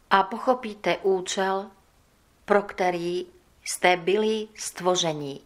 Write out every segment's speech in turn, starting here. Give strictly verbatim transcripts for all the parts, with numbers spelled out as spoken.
a pochopíte účel, pro který jste byli stvoření.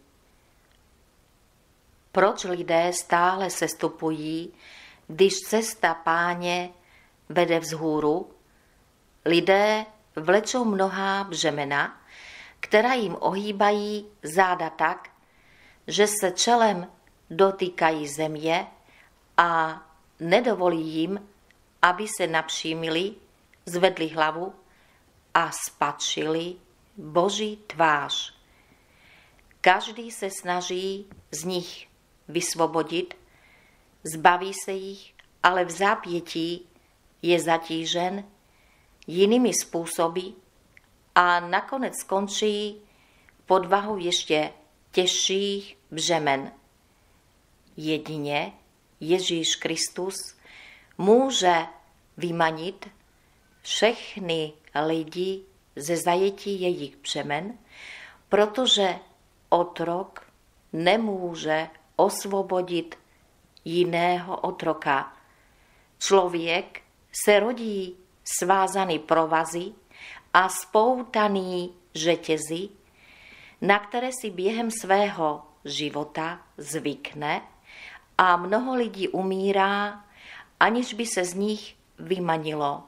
Proč lidé stále sestupují, když cesta Páně vede vzhůru? Lidé vlečou mnohá břemena, která jim ohýbají záda tak, že se čelem dotýkají země a nedovolí jim, aby se napřímili, zvedli hlavu a spatřili Boží tvář. Každý se snaží z nich vysvobodit, zbaví se jich, ale v zápětí je zatížen jinými způsoby a nakonec skončí pod vahou ještě těžších břemen. Jedině Ježíš Kristus může vymanit všechny lidi ze zajetí jejich břemen, protože otrok nemůže osvobodit jiného otroka. Člověk se rodí svázaný provazy a spoutaný řetězy, na které si během svého života zvykne a mnoho lidí umírá, aniž by se z nich vymanilo.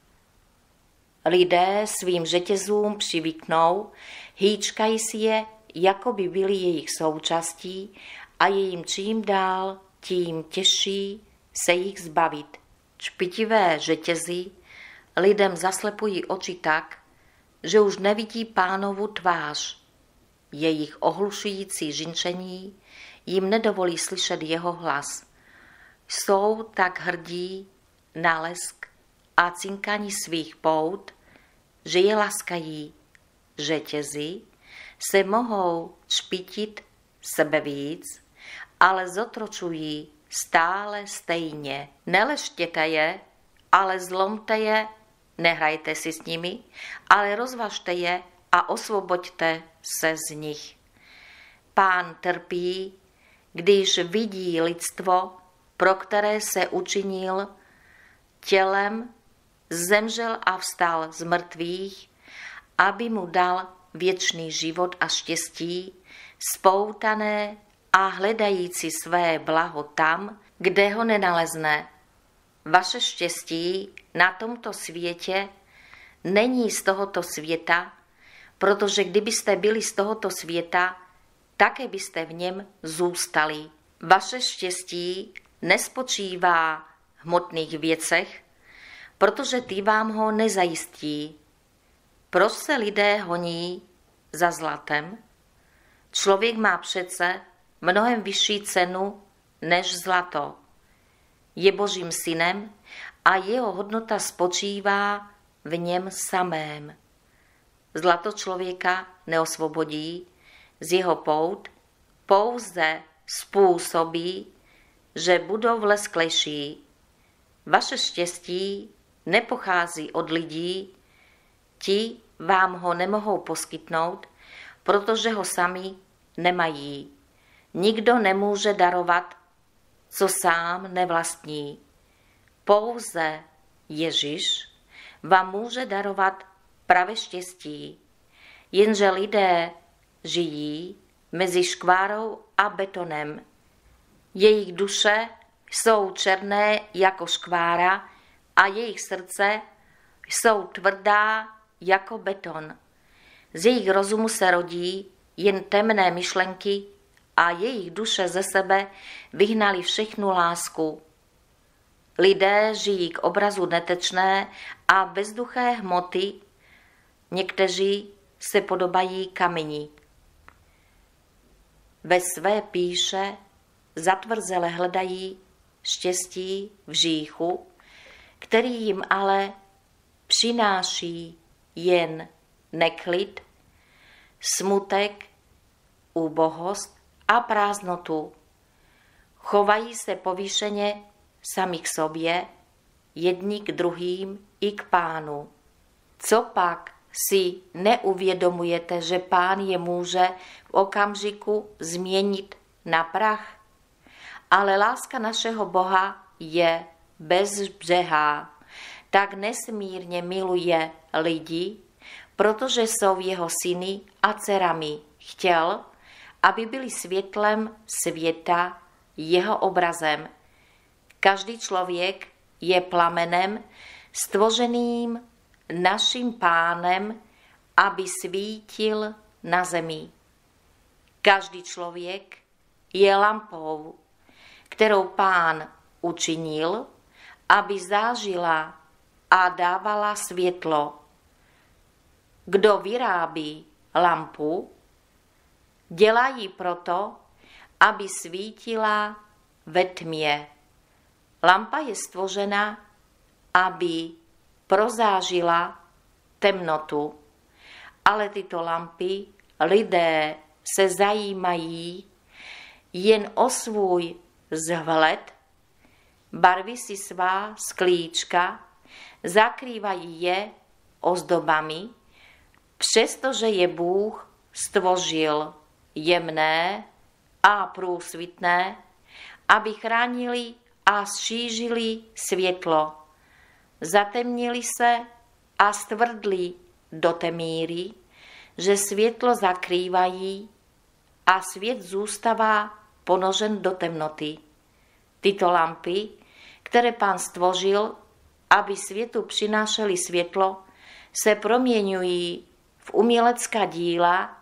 Lidé svým řetězům přivyknou, hýčkají si je, jako by byli jejich součástí a je jim čím dál, tím těžší se jich zbavit. Špitivé řetězy lidem zaslepují oči tak, že už nevidí Pánovu tvář. Jejich ohlušující řinčení jim nedovolí slyšet jeho hlas. Jsou tak hrdí na lesk a cinkání svých pout, že je laskají. Řetězy se mohou špitit sebe víc, ale zotročují stále stejně. Neleštěte je, ale zlomte je, nehrajte si s nimi, ale rozvažte je a osvoboďte se z nich. Pán trpí, když vidí lidstvo, pro které se učinil tělem, zemřel a vstal z mrtvých, aby mu dal věčný život a štěstí, spoutané a hledající své blaho tam, kde ho nenalezne. Vaše štěstí na tomto světě není z tohoto světa, protože kdybyste byli z tohoto světa, také byste v něm zůstali. Vaše štěstí nespočívá v hmotných věcech, protože ty vám ho nezajistí. Proč se lidé honí za zlatem? Člověk má přece mnohem vyšší cenu než zlato. Je Božím synem a jeho hodnota spočívá v něm samém. Zlato člověka neosvobodí z jeho pout, pouze způsobí, že budou vlesklejší. Vaše štěstí nepochází od lidí, ti vám ho nemohou poskytnout, protože ho sami nemají. Nikdo nemůže darovat, co sám nevlastní. Pouze Ježíš vám může darovat pravé štěstí, jenže lidé žijí mezi škvárou a betonem. Jejich duše jsou černé jako škvára a jejich srdce jsou tvrdá jako beton. Z jejich rozumu se rodí jen temné myšlenky a jejich duše ze sebe vyhnali všechnu lásku. Lidé žijí k obrazu netečné a bezduché hmoty, někteří se podobají kameni. Ve své píše zatvrzele hledají štěstí v říchu, který jim ale přináší jen neklid, smutek, úbohost a prázdnotu. Chovají se povýšeně sami k sobě, jedni k druhým i k Pánu. Co pak si neuvědomujete, že Pán je může v okamžiku změnit na prach? Ale láska našeho Boha je bezbřehá. tak nesmírne miluje lidi, protože jsou jeho syny a dcerami. Chtěl, aby byli světlem světa jeho obrazem. Každý člověk je plamenem stvořeným naším Pánem, aby svítil na zemi. Každý člověk je lampou, kterou Pán učinil, aby zážila a dávala světlo. Kdo vyrábí lampu, dělá ji proto, aby svítila ve tmě. Lampa je stvořena, aby prozážila temnotu, ale tyto lampy lidé se zajímají jen o svůj vzhled, barví si svá sklíčka, zakrývají je ozdobami, přestože je Bůh stvořil jemné a průsvitné, aby chránili a šířili světlo. Zatemnili se a stvrdli do té míry, že světlo zakrývají a svět zůstává ponořen do temnoty. Tyto lampy, které Pán stvořil, aby světu přinášely světlo, se proměňují v umělecká díla,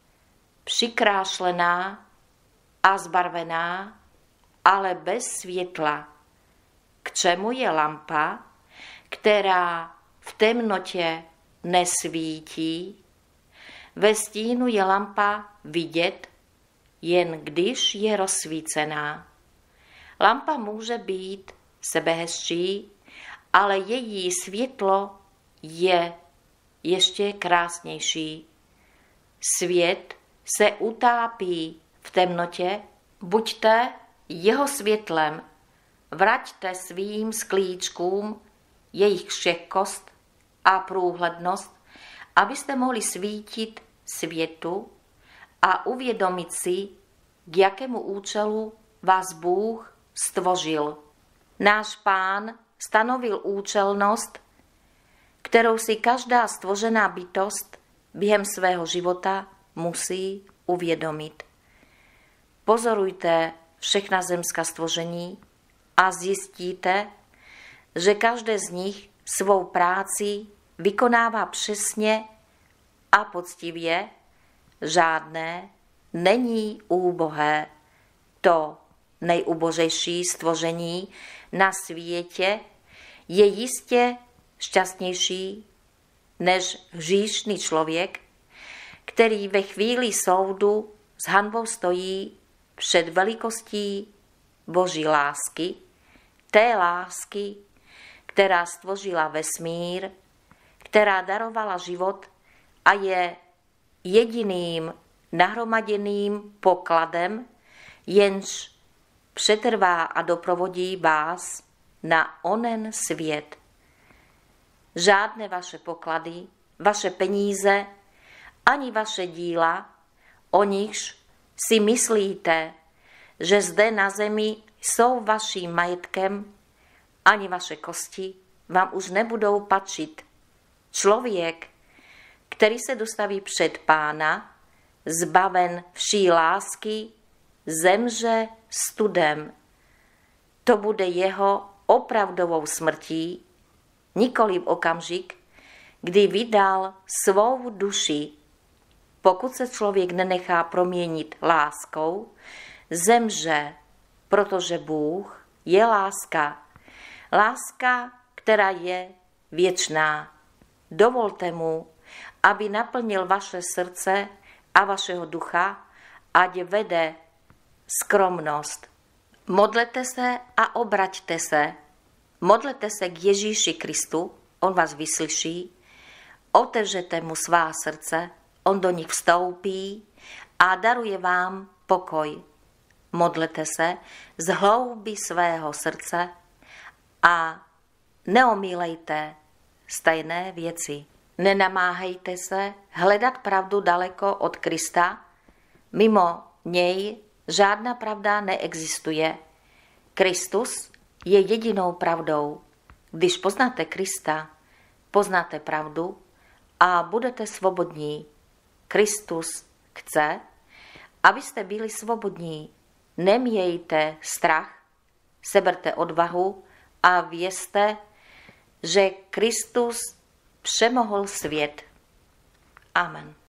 přikrášlená a zbarvená, ale bez světla. K čemu je lampa, která v temnotě nesvítí? Ve stínu je lampa vidět, jen když je rozsvícená. Lampa může být sebehezčí, ale její světlo je ještě krásnější. Svět se utápí v temnotě, buďte jeho světlem, vraťte svým sklíčkům jejich křehkost a průhlednost, abyste mohli svítit světu a uvědomit si, k jakému účelu vás Bůh stvořil. Náš Pán stanovil účelnost, kterou si každá stvořená bytost během svého života musí uvědomit. Pozorujte všechna zemská stvoření a zjistíte, že každé z nich svou práci vykonává přesně a poctivě, žádné není úbohé. To nejubožejší stvoření na světě je jistě šťastnější než hříšný člověk, který ve chvíli soudu s hanbou stojí před velikostí Boží lásky, té lásky, která stvořila vesmír, která darovala život a je jediným nahromaděným pokladem, jenž přetrvá a doprovodí vás na onen svět. Žádné vaše poklady, vaše peníze, ani vaše díla, o nichž si myslíte, že zde na zemi jsou vaším majetkem, ani vaše kosti vám už nebudou patřit. Člověk, který se dostaví před Pána, zbaven vší lásky, zemře studem. To bude jeho opravdovou smrtí, nikoli v okamžik, kdy vydal svou duši. Pokud se člověk nenechá proměnit láskou, zemře, protože Bůh je láska. Láska, která je věčná. Dovolte mu, aby naplnil vaše srdce a vašeho ducha, ať vede skromnost. Modlete se a obraťte se. Modlete se k Ježíši Kristu, on vás vyslyší. Otevřete mu svá srdce, on do nich vstoupí a daruje vám pokoj. Modlete se z hloubi svého srdce a neomílejte stejné věci. Nenamáhejte se hledat pravdu daleko od Krista. Mimo něj žádná pravda neexistuje. Kristus je jedinou pravdou. Když poznáte Krista, poznáte pravdu a budete svobodní. Kristus chce, abyste byli svobodní. Nemějte strach, seberte odvahu a vězte, že Kristus přemohl svět. Amen.